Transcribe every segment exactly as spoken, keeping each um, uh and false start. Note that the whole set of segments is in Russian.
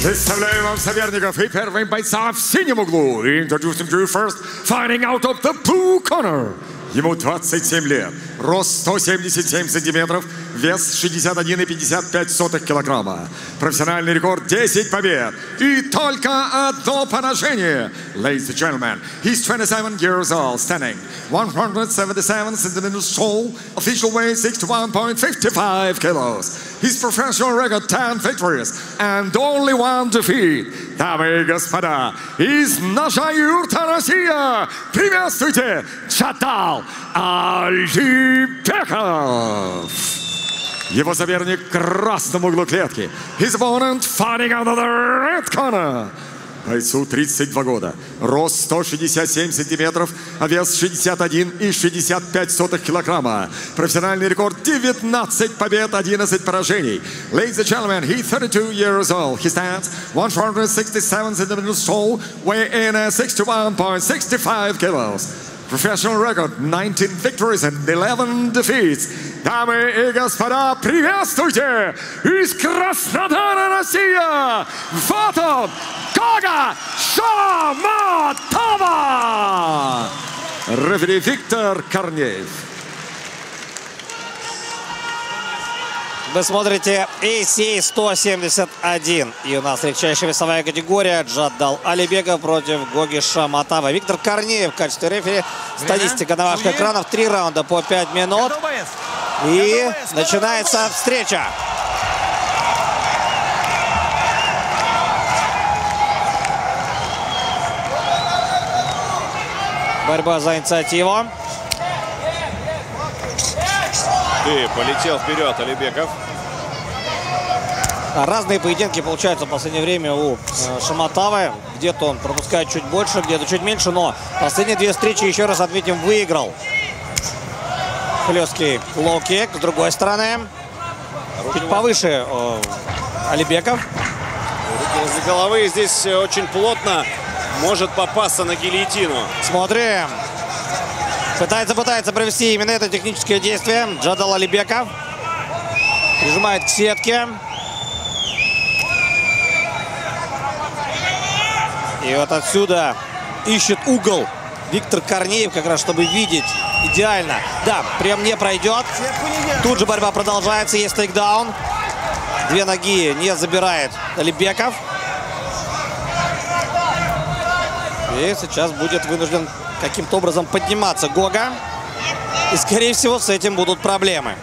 Представляю вам соперников и первым бойцом в синем углу. Introducing you first, fighting out of the blue corner. Ему двадцать семь лет, рост сто семьдесят семь сантиметров, вес шестьдесят один и пятьдесят пять сотых килограмма. Профессиональный рекорд десять побед и только одно поражение. Ladies and gentlemen, he's twenty-seven years old, standing one hundred seventy-seven centimeters tall, official weight sixty-one point five five kilos. His professional record ten victories and only one defeat. Дамы и господа, из наша юрта Россия, приветствуйте, Джадал Алибеков. Его соперник в красном углу клетки. His opponent fighting out of the red corner. Бойцу тридцать два года, рост сто шестьдесят семь сантиметров, а вес шестьдесят один и шестьдесят пять сотых килограмма. Профессиональный рекорд девятнадцать побед, одиннадцать поражений. Ladies and gentlemen, he's thirty-two years old. He stands one hundred sixty-seven centimeters tall, weighing in at sixty-one point six five kilos. Professional record nineteen victories and eleven defeats. Дамы и господа, приветствуйте! Из Краснодара, Россия! Вот он! Гога Шаматова! Рефери Виктор Корнеев. Вы смотрите эй си эй сто семьдесят один. И у нас редчайшая весовая категория. Джадал Алибеков против Гоги Шаматова. Виктор Корнеев в качестве рефери. Статистика на ваших экранах. Три раунда по пять минут. И начинается встреча. Борьба за инициативу. И полетел вперед Алибеков. Разные поединки получаются в последнее время у Шаматовой. Где-то он пропускает чуть больше, где-то чуть меньше. Но последние две встречи, еще раз отметим, выиграл. Хлесткий лоу-кик с другой стороны. Руки чуть повыше э, Алибеков. Руки возле головы. Здесь очень плотно может попасться на гильотину. Смотрим. Пытается, пытается провести именно это техническое действие. Джадал Алибеков прижимает к сетке. И вот отсюда ищет угол Виктор Корнеев, как раз чтобы видеть идеально. Да, прям не пройдет. Тут же борьба продолжается. Есть тейкдаун. Две ноги не забирает Алибеков. И сейчас будет вынужден каким-то образом подниматься Гога. И, скорее всего, с этим будут проблемы.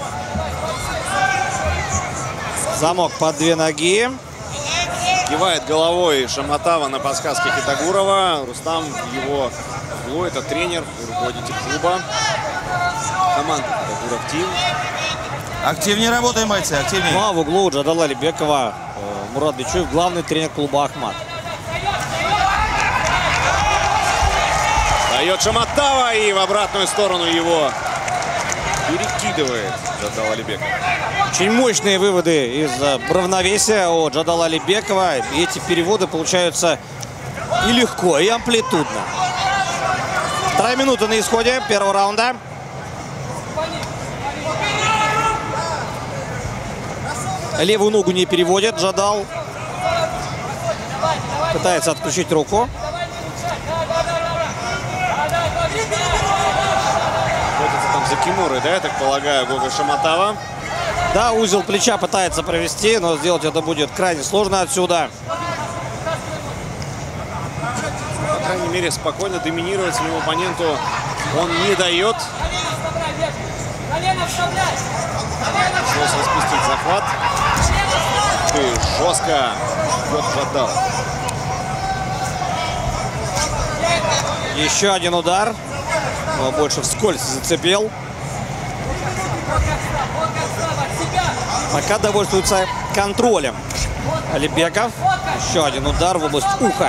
Замок под две ноги. Кивает головой Шаматова на подсказке Хитагурова. Рустам его углу. Это тренер, руководитель клуба. Команда Хитагуров Тим. Активнее работаем, бойцы, активнее. Ну а в углу Джадала Алибекова э, Мурат Бичуев, главный тренер клуба Ахмат. Дает Шаматова и в обратную сторону его перекидывает Джадал Алибеков. Очень мощные выводы из равновесия у Джадала Алибекова. И эти переводы получаются и легко, и амплитудно. Вторая минута на исходе первого раунда. Левую ногу не переводит Джадал. Пытается отключить руку. Там за кимурой, да, я так полагаю, Гога Шаматова. Да, узел плеча пытается провести, но сделать это будет крайне сложно отсюда. По крайней мере, спокойно доминировать своему оппоненту он не дает. Пришлось распустить захват. И жестко бьет Джадал. Еще один удар. Но больше вскользь зацепил. Пока довольствуется контролем Алибеков. Еще один удар в область уха.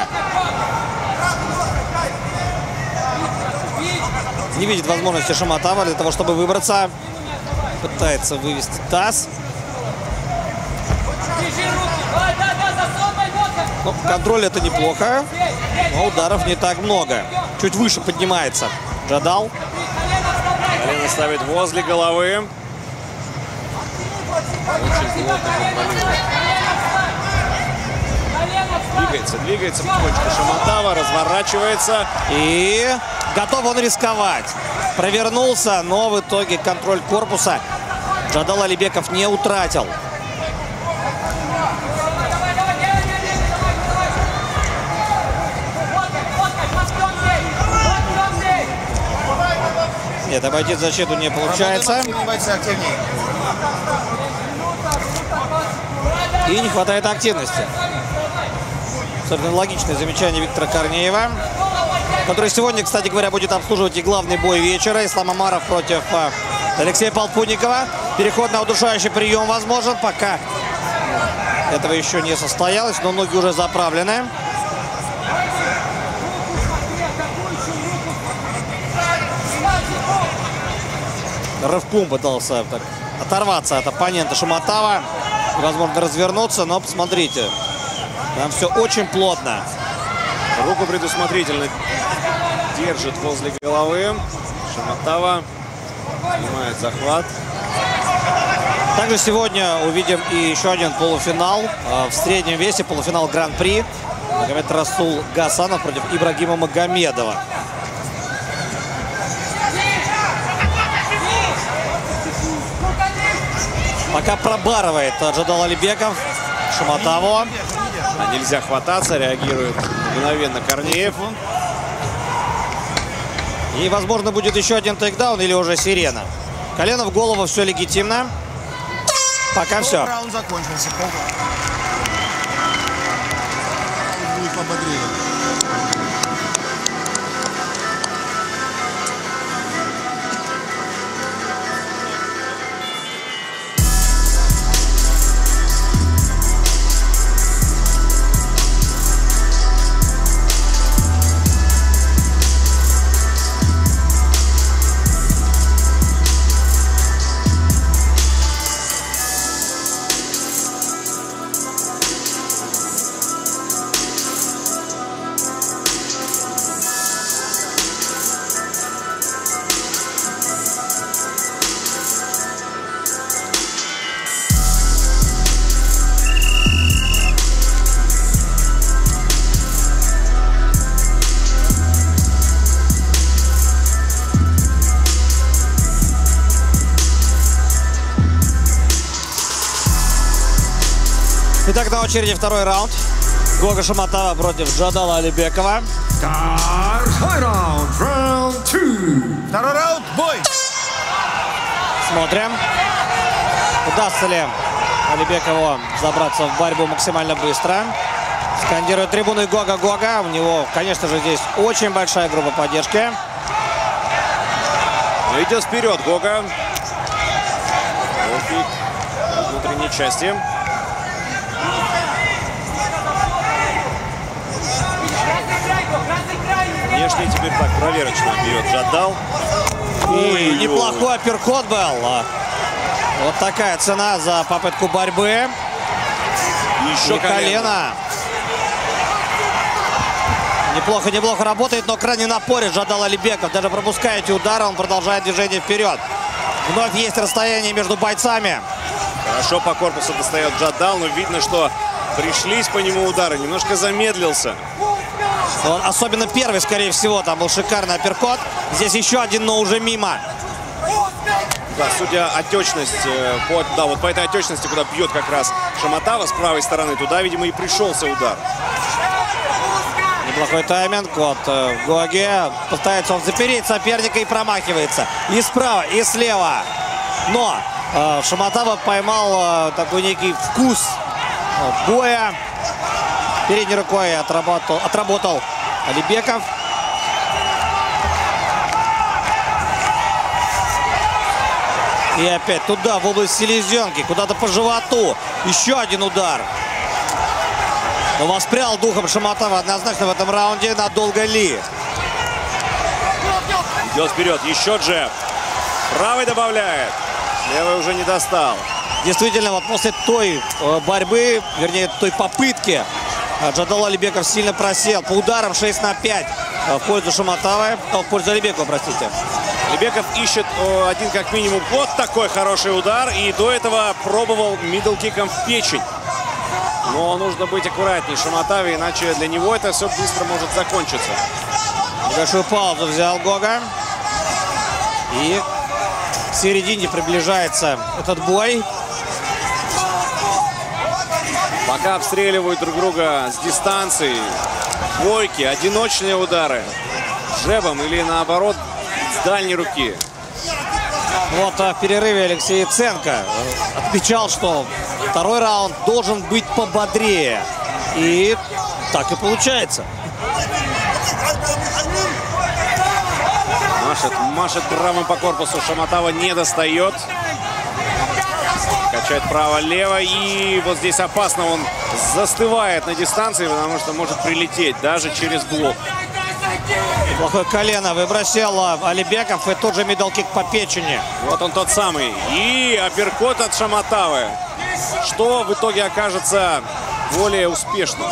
Не видит возможности Шаматова для того, чтобы выбраться. Пытается вывести таз. Ну, контроль это неплохо, но ударов не так много. Чуть выше поднимается Джадал. Колено ставит возле головы. Очень плотно контролирует. двигается, двигается потихонечку Шаматава, разворачивается. И готов он рисковать. Провернулся, но в итоге контроль корпуса Джадал Алибеков не утратил. Нет, обойти защиту не получается. И не хватает активности. Собственно, логичное замечание Виктора Корнеева, который сегодня, кстати говоря, будет обслуживать и главный бой вечера. Ислам Омаров против Алексея Полтпутникова. Переход на удушающий прием возможен. Пока этого еще не состоялось, но ноги уже заправлены. Рывком пытался так оторваться от оппонента Шаматава. Возможно, развернуться, но посмотрите. Там все очень плотно. Руку предусмотрительно держит возле головы. Шаматава снимает захват. Также сегодня увидим и еще один полуфинал в среднем весе. Полуфинал Гран-при. Магомед Расул Гасанов против Ибрагима Магомедова. Пока пробарывает Джадал Алибеков Шаматаву. А нельзя хвататься, реагирует мгновенно Корнеев. И, возможно, будет еще один тейкдаун или уже сирена. Колено в голову, все легитимно. Пока все. Раунд закончился. Будет пободрее. Итак, на очереди второй раунд. Гога Шаматава против Джадала Алибекова. Второй раунд. Раунд два. Второй раунд. Бой. Смотрим, удастся ли Алибекову забраться в борьбу максимально быстро. Скандирует трибуны Гога-Гога. У него, конечно же, здесь очень большая группа поддержки. Идет вперед Гога. В внутренней части. Внешне теперь так проверочно бьет Джадал. И неплохой апперкот был. Вот такая цена за попытку борьбы. Еще и колено. Неплохо, неплохо работает, но крайне напорит Джадал Алибеков. Даже пропуская эти удары, он продолжает движение вперед. Вновь есть расстояние между бойцами. Хорошо по корпусу достает Джадал, но видно, что пришлись по нему удары. Немножко замедлился. Он, особенно первый, скорее всего, там был шикарный апперкот. Здесь еще один, но уже мимо. Да, судя отечность, по, да, вот по этой отечности, куда бьет как раз Шаматава с правой стороны, туда, видимо, и пришелся удар. Неплохой тайминг от э, Гоги. Пытается он запереть соперника и промахивается. И справа, и слева. Но э, Шаматава поймал э, такой некий вкус э, боя. Передней рукой отработал, отработал Алибеков. И опять туда, в область селезенки, куда-то по животу. Еще один удар. Но воспрял духом Шаматава однозначно в этом раунде. Надолго ли? Идет вперед. Еще джеб. Правый добавляет. Левый уже не достал. Действительно, вот после той борьбы, вернее, той попытки, Джадал Алибеков сильно просел. По ударам шесть на пять в пользу Шаматавы. О, в пользу Алибекова, простите. Алибеков ищет о, один как минимум вот такой хороший удар. И до этого пробовал мидл-киком в печень. Но нужно быть аккуратнее Шаматаве, иначе для него это все быстро может закончиться. Небольшую паузу взял Гога. И к середине приближается этот бой. Пока обстреливают друг друга с дистанции. Двойки, одиночные удары. Джебом или наоборот с дальней руки. Вот в перерыве Алексей Яценко отмечал, что второй раунд должен быть пободрее. И так и получается. Машет, машет правым по корпусу. Шаматава не достает. Качает право-лево. И вот здесь опасно. Он застывает на дистанции, потому что может прилететь даже через блок. Плохое колено выбросил Алибеков. И тут же мидл-кик по печени. Вот он тот самый. И апперкот от Шаматавы. Что в итоге окажется более успешным.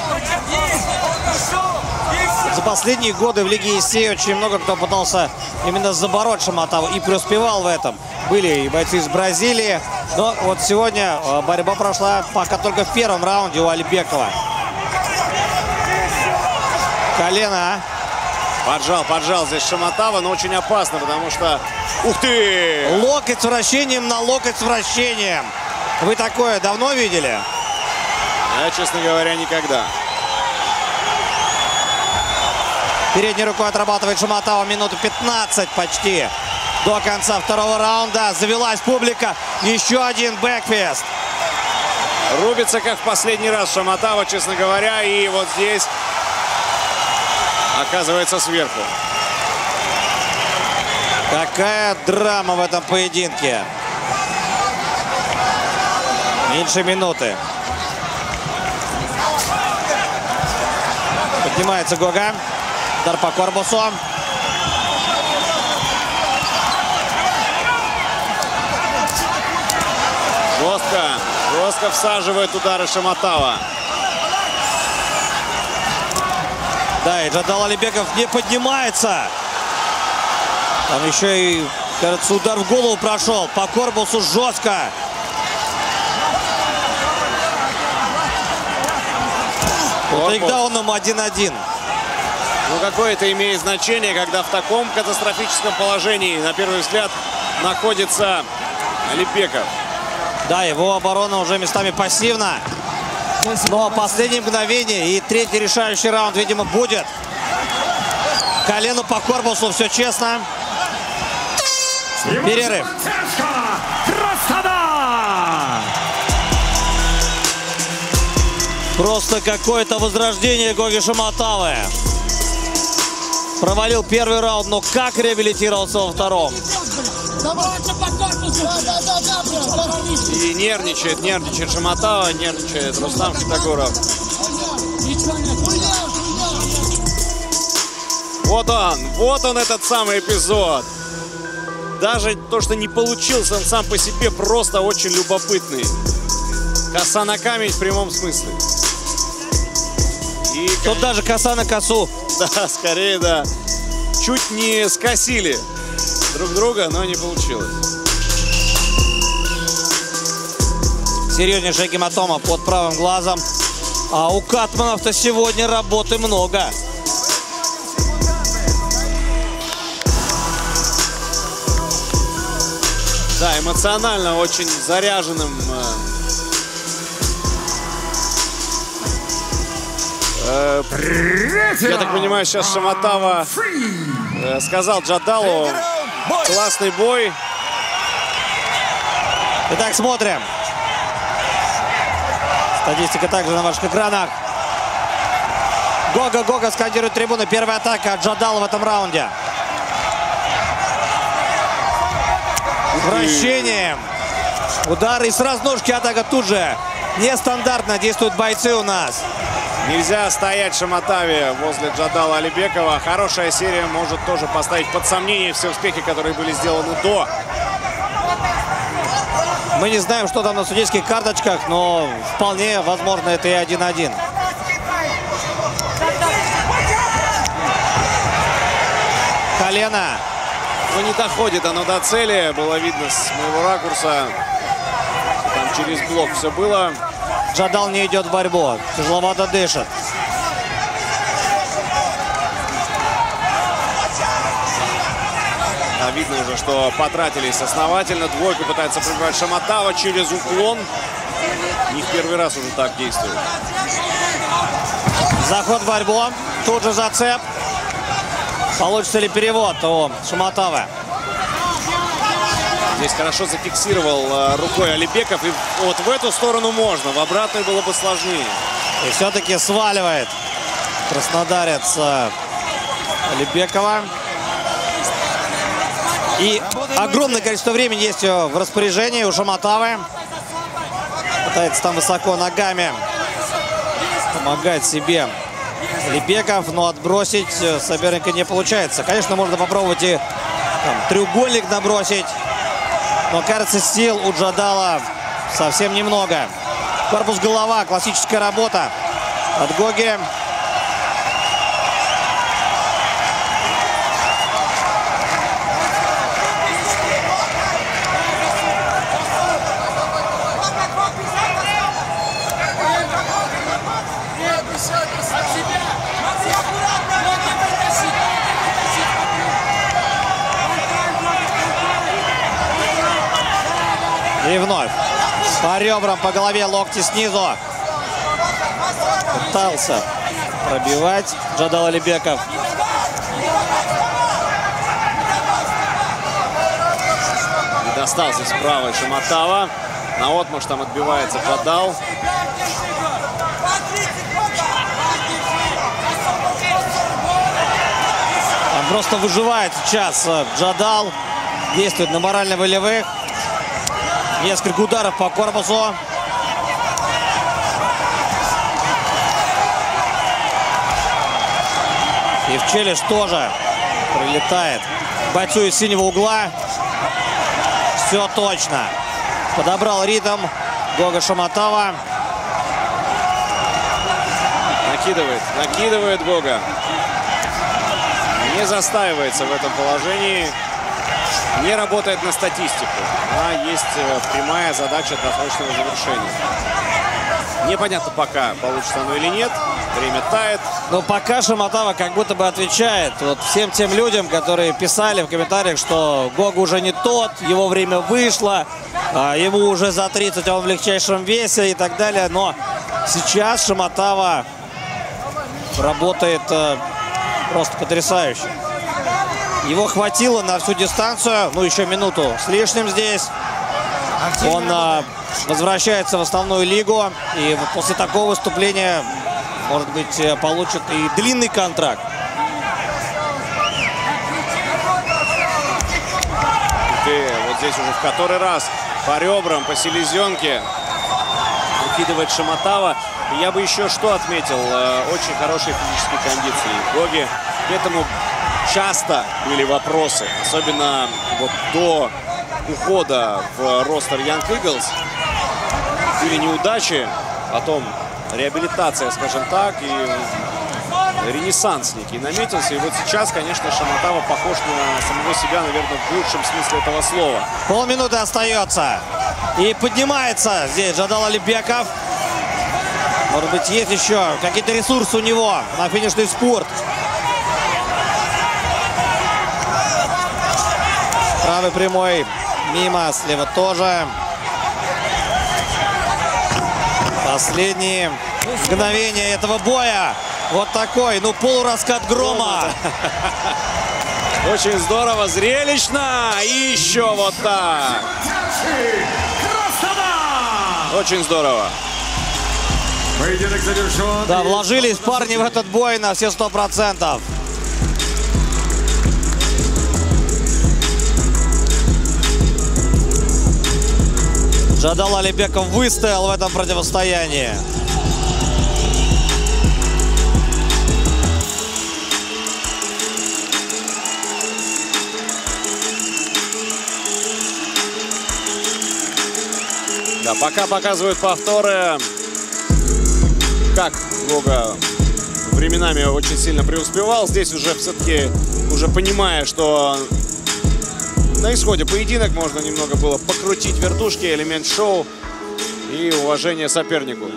За последние годы в Лиге ЕСЕ очень много кто пытался именно забороть Шаматаву и преуспевал в этом. Были и бойцы из Бразилии. Но вот сегодня борьба прошла пока только в первом раунде у Алибекова. Колено. Поджал, поджал здесь Шаматава, но очень опасно, потому что... Ух ты! Локоть с вращением на локоть с вращением. Вы такое давно видели? Я, честно говоря, никогда. Передней рукой отрабатывает Шаматава минуту пятнадцать почти до конца второго раунда. Завелась публика. Еще один бэкфест. Рубится, как в последний раз Шаматава, честно говоря. И вот здесь оказывается сверху. Какая драма в этом поединке. Меньше минуты. Поднимается Гога. Удар по корпусу. Жестко, жестко всаживает удары Шаматава. Да, и Джадал Алибеков не поднимается. Там еще и, кажется, удар в голову прошел. По корпусу жестко. Вот тейкдауном один-один. Ну, какое это имеет значение, когда в таком катастрофическом положении, на первый взгляд, находится Алибеков. Да, его оборона уже местами пассивна. Но последние мгновения и третий решающий раунд, видимо, будет. Колено по корпусу, все честно. Перерыв. Просто какое-то возрождение Гоги Шаматавы. Провалил первый раунд, но как реабилитировался во втором. И нервничает, нервничает Шаматава, нервничает Рустам Хитагуров. Вот он, вот он этот самый эпизод. Даже то, что не получился, он сам по себе просто очень любопытный. Коса на камень в прямом смысле. И, Тут даже коса на косу. Да, скорее, да. Чуть не скосили друг друга, но не получилось. Серьезнейшая гематома под правым глазом. А у Катманов-то сегодня работы много. Да, эмоционально очень заряженным. Э, я так понимаю, сейчас Шаматава э, сказал Джадалу: классный бой. Итак, смотрим. Статистика также на ваших экранах. Гога, Гога скандирует трибуны. Первая атака от Джадала в этом раунде. Вращением. Удар и с разножки атака тут же. Нестандартно действуют бойцы у нас. Нельзя стоять Шаматаве возле Джадала Алибекова. Хорошая серия может тоже поставить под сомнение все успехи, которые были сделаны до. Мы не знаем, что там на судейских карточках, но вполне возможно это и один-один. Колено. Но не доходит оно до цели. Было видно с моего ракурса. Там через блок все было. Джадал не идет в борьбу. Тяжеловато дышит. Да, видно уже, что потратились основательно. Двойку пытается пробивать Шаматава через уклон. Не в первый раз уже так действует. Заход в борьбу. Тут же зацеп. Получится ли перевод у Шаматавы? Здесь хорошо зафиксировал рукой Алибеков. И вот в эту сторону можно. В обратную было бы сложнее. И все-таки сваливает краснодарец Алибекова. И огромное количество времени есть в распоряжении у Шаматавы. Пытается там высоко ногами помогать себе Алибеков, но отбросить соперника не получается. Конечно, можно попробовать и там, треугольник набросить, но, кажется, сил у Джадала совсем немного. Корпус-голова, классическая работа от Гоги. И вновь по ребрам, по голове, локти снизу. Пытался пробивать Джадал Алибеков. Не достался с правой Шаматава. На отмашь там отбивается Джадал. Он просто выживает сейчас Джадал. Действует на морально-волевых. Несколько ударов по корпусу. И в челюсть тоже прилетает бойцу из синего угла. Все точно. Подобрал ритм Гога Шаматава. Накидывает, накидывает Гога. Не застаивается в этом положении. Не работает на статистику, а есть прямая задача досрочного завершения. Непонятно пока, получится оно или нет. Время тает. Но пока Шаматава как будто бы отвечает вот всем тем людям, которые писали в комментариях, что Гога уже не тот, его время вышло, ему уже за тридцать, он в легчайшем весе и так далее. Но сейчас Шаматава работает просто потрясающе. Его хватило на всю дистанцию, ну еще минуту с лишним здесь. Он а, возвращается в основную лигу и после такого выступления, может быть, получит и длинный контракт. И вот здесь уже в который раз по ребрам, по селезенке выкидывает Шаматава. И я бы еще что отметил. Очень хорошие физические кондиции Гоги. К этому часто были вопросы, особенно вот до ухода в ростер Young Eagles. Были неудачи, потом реабилитация, скажем так, и ренессанс некий наметился. И вот сейчас, конечно, Шаматава похож на самого себя, наверное, в лучшем смысле этого слова. Полминуты остается. И поднимается здесь Джадал Алибеков. Может быть, есть еще какие-то ресурсы у него на финишный спорт. Правый прямой мимо, слева тоже. Последние мгновения этого боя. Вот такой, ну, полураскат грома. Очень здорово, зрелищно. И еще вот так. Очень здорово. Поединок завершен. Да, вложились парни в этот бой на все сто процентов. Джадал Алибеков выстоял в этом противостоянии. Да, пока показывают повторы, как Гога временами очень сильно преуспевал. Здесь уже все-таки, уже понимая, что на исходе поединок можно немного было покрутить вертушки, элемент шоу. и уважение сопернику.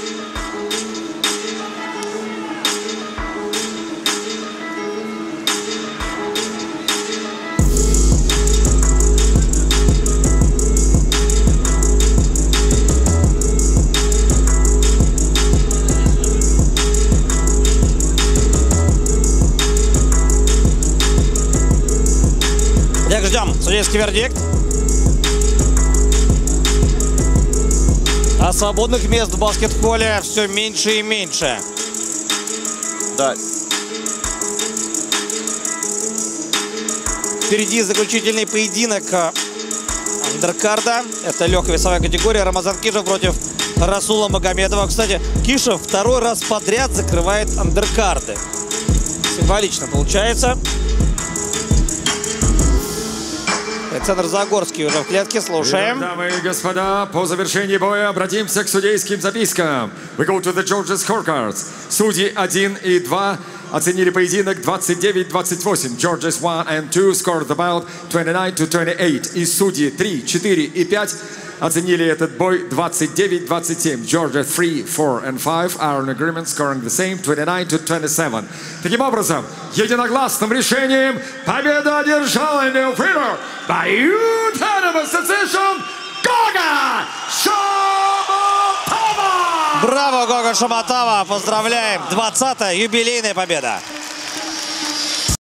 Итак, ждем судейский вердикт. А свободных мест в баскетболе все меньше и меньше. Да. Впереди заключительный поединок андеркарда. Это легкая весовая категория. Рамазан Кишев против Расула Магомедова. Кстати, Кишев второй раз подряд закрывает андеркарды. Символично получается. Александр Загорский уже в клетке. Слушаем. Итак, дамы и господа, по завершении боя обратимся к судейским запискам. We go to the judges' scorecards. Судьи один и два оценили поединок двадцать девять двадцать восемь. Judges one and two scored the bout twenty-nine to twenty-eight. И судьи три, четыре и пять оценили этот бой двадцать девять двадцать семь. Judges three, four and five are in agreement, scoring the same twenty-nine to twenty-seven. Таким образом, единогласным решением победу одержал winner by unanimous decision Гога Шаматава! Браво, Гога Шаматава! Поздравляем! двадцатая юбилейная победа!